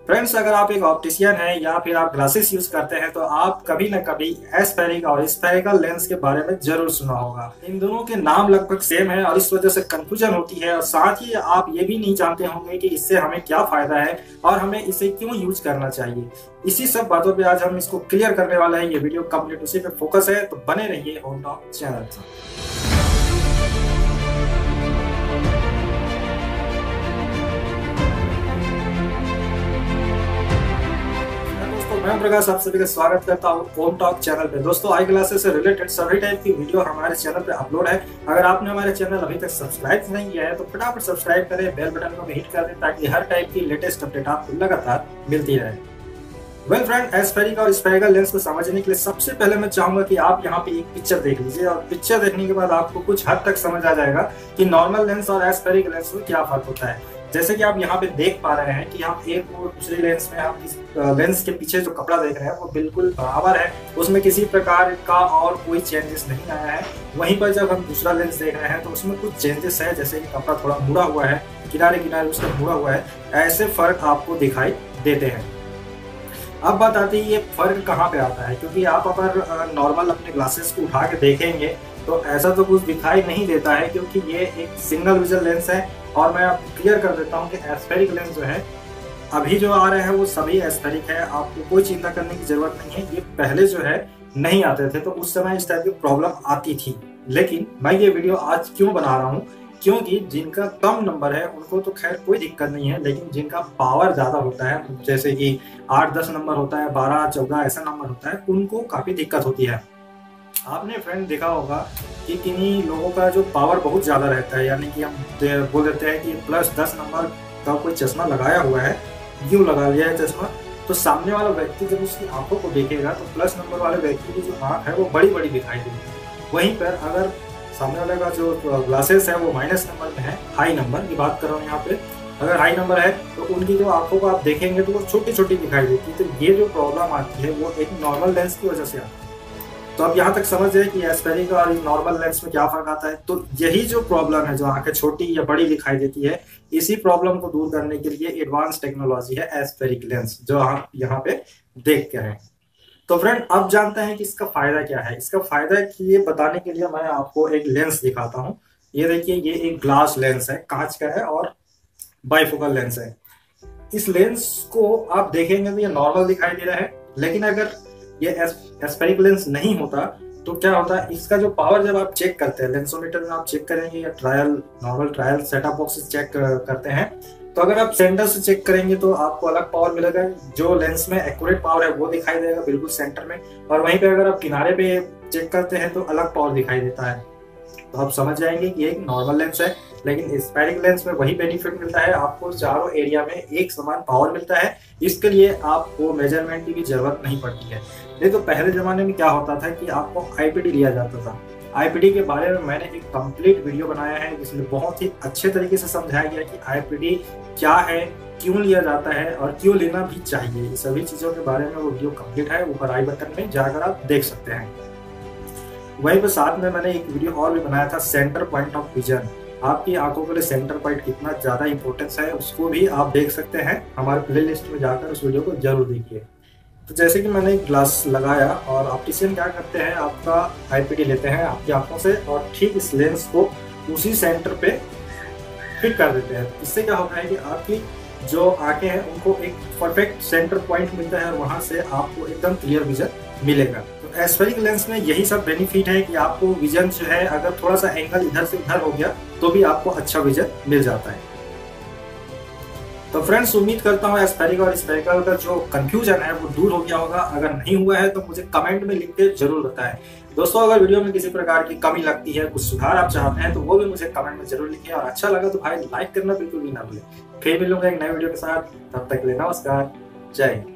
Friends, अगर आप एक ऑप्टिशियन हैं या फिर आप ग्लासेस यूज करते हैं तो आप कभी न कभी एस्फेरिक और स्फेरिकल लेंस के बारे में जरूर सुना होगा। इन दोनों के नाम लगभग सेम है और इस वजह से कंफ्यूजन होती है और साथ ही आप ये भी नहीं जानते होंगे कि इससे हमें क्या फायदा है और हमें इसे क्यों यूज करना चाहिए। इसी सब बातों पे आज हम इसको क्लियर करने वाले हैं। ये वीडियो कंप्लीट उसी पे फोकस है, तो बने रहिए होम टॉक चैनल पर। मैं प्रकाश आप सभी का स्वागत करता हूँ होम टॉक चैनल पे। दोस्तों, आई ग्लासेस से रिलेटेड सभी टाइप की वीडियो हमारे चैनल पे अपलोड है। अगर आपने हमारे चैनल अभी तक सब्सक्राइब नहीं किया है तो फटाफट सब्सक्राइब करें, बेल बटन को हिट कर दें ताकि हर टाइप की लेटेस्ट अपडेट आपको लगातार मिलती रहे। वेल फ्रेंड, एस्फेरिक और स्फेरिकल लेंस को समझने के लिए सबसे पहले मैं चाहूंगा कि आप यहाँ पे एक पिक्चर देख लीजिए और पिक्चर देखने के बाद आपको कुछ हद तक समझ आ जाएगा कि नॉर्मल लेंस और एस्फेरिक लेंस में क्या फर्क होता है। जैसे कि आप यहाँ पे देख पा रहे हैं कि हम एक और दूसरे लेंस में आप इस लेंस के पीछे जो कपड़ा देख रहे हैं वो बिल्कुल बराबर है, उसमें किसी प्रकार का और कोई चेंजेस नहीं आया है। वहीं पर जब हम दूसरा लेंस देख रहे हैं तो उसमें कुछ चेंजेस है, जैसे कि कपड़ा थोड़ा मुड़ा हुआ है, किनारे किनारे उसका मुड़ा हुआ है, ऐसे फर्क आपको दिखाई देते हैं। अब बात आती है ये फर्क कहाँ पे आता है, क्योंकि आप अगर नॉर्मल अपने ग्लासेस को उठा के देखेंगे तो ऐसा तो कुछ दिखाई नहीं देता है, क्योंकि ये एक सिंगल विजन लेंस है। और मैं आपको क्लियर कर देता हूँ कि एस्फेरिक लेंस जो है अभी जो आ रहे हैं वो सभी एस्फेरिक है, आपको कोई चिंता करने की जरूरत नहीं है। ये पहले जो है नहीं आते थे तो उस समय इस टाइप की प्रॉब्लम आती थी। लेकिन मैं ये वीडियो आज क्यों बना रहा हूँ, क्योंकि जिनका कम नंबर है उनको तो खैर कोई दिक्कत नहीं है, लेकिन जिनका पावर ज्यादा होता है, जैसे कि 8-10 नंबर होता है, 12-14 ऐसा नंबर होता है, उनको काफी दिक्कत होती है। आपने फ्रेंड देखा होगा कि किन्हीं लोगों का जो पावर बहुत ज़्यादा रहता है, यानी कि हम बोल देते हैं कि +10 नंबर का कोई चश्मा लगाया हुआ है, यूँ लगा लिया है चश्मा, तो सामने वाला व्यक्ति जब उसकी आंखों को देखेगा तो प्लस नंबर वाले व्यक्ति की जो आँख है वो बड़ी बड़ी दिखाई देगी। वहीं पर अगर सामने वाले का जो ग्लासेस है वो माइनस नंबर में है, हाई नंबर की बात कर रहा हूँ यहाँ पे, अगर हाई नंबर है तो उनकी जो आंखों को आप देखेंगे तो वो छोटी छोटी दिखाई देती है। तो ये जो प्रॉब्लम आती है वो एक नॉर्मल लेंस की वजह से आती है। तो अब यहाँ तक समझ जाए कि एस्फेरिक और नॉर्मल लेंस में क्या फर्क आता है। तो यही जो प्रॉब्लम है, जो आंखें छोटी या बड़ी दिखाई देती है, इसी प्रॉब्लम को दूर करने के लिए एडवांस टेक्नोलॉजी है एस्फेरिक लेंस, जो आप यहाँ पे देख के हैं। तो फ्रेंड, अब जानते हैं कि इसका फायदा क्या है। इसका फायदा ये बताने के लिए मैं आपको एक लेंस दिखाता हूँ। ये देखिए, ये एक ग्लास लेंस है, कांच का है और बाइफोकल लेंस है। इस लेंस को आप देखेंगे तो ये नॉर्मल दिखाई दे रहा है, लेकिन अगर ये एस्फेरिक लेंस नहीं होता तो क्या होता है, इसका जो पावर जब आप चेक करते हैं लेंसोमीटर में, आप चेक करेंगे या नॉर्मल ट्रायल सेटअप बॉक्स से चेक करते हैं, तो अगर आप सेंटर से चेक करेंगे तो आपको अलग पावर मिलेगा। जो लेंस में एक्यूरेट पावर है वो दिखाई देगा बिल्कुल सेंटर में, और वहीं पे अगर आप किनारे पे चेक करते हैं तो अलग पावर दिखाई देता है। तो आप समझ जाएंगे कि ये एक नॉर्मल लेंस है। लेकिन एस्फेरिक लेंस में वही बेनिफिट मिलता है, आपको चारों एरिया में एक समान पावर मिलता है। इसके लिए आपको मेजरमेंट की भी जरूरत नहीं पड़ती है। नहीं तो पहले जमाने में क्या होता था कि आपको आईपीडी लिया जाता था। आईपीडी के बारे में मैंने एक कंप्लीट वीडियो बनाया है जिसमें बहुत ही अच्छे तरीके से समझाया गया कि आईपीडी क्या है, क्यों लिया जाता है और क्यों लेना भी चाहिए। ये सभी चीजों के बारे में वो वीडियो कंप्लीट है, ऊपर आई बटन में जाकर आप देख सकते हैं। वहीं पर साथ में मैंने एक वीडियो और भी बनाया था, सेंटर पॉइंट ऑफ विजन। आपकी आंखों के लिए सेंटर पॉइंट कितना ज्यादा इंपॉर्टेंस है उसको भी आप देख सकते हैं। हमारे प्लेलिस्ट में जाकर उस वीडियो को जरूर देखिए। तो जैसे कि मैंने ग्लास लगाया और ऑप्टिशियन क्या करते हैं, आपका आईपीडी लेते हैं आपकी आंखों से और ठीक इस लेंस को उसी सेंटर पे फिट कर देते हैं। इससे क्या होता है कि आपकी जो आंखें हैं उनको एक परफेक्ट सेंटर पॉइंट मिलता है और वहां से आपको एकदम क्लियर विजन मिलेगा। तो एस्फेरिक लेंस में यही सब बेनिफिट है कि आपको विजन जो है, अगर थोड़ा सा एंगल इधर से उधर हो गया तो भी आपको अच्छा विजन मिल जाता है। तो फ्रेंड्स, उम्मीद करता हूँ एस्फेरिक और स्फेरिकल का जो कंफ्यूजन है वो दूर हो गया होगा। अगर नहीं हुआ है तो मुझे कमेंट में लिख के जरूर बताएं। दोस्तों, अगर वीडियो में किसी प्रकार की कमी लगती है, कुछ सुधार आप चाहते हैं तो वो भी मुझे कमेंट में जरूर लिखें, और अच्छा लगा तो भाई लाइक करना बिल्कुल भी ना भूलें। फिर मिलूंगा एक नए वीडियो के साथ, तब तक के लिए नमस्कार, जय हिंद।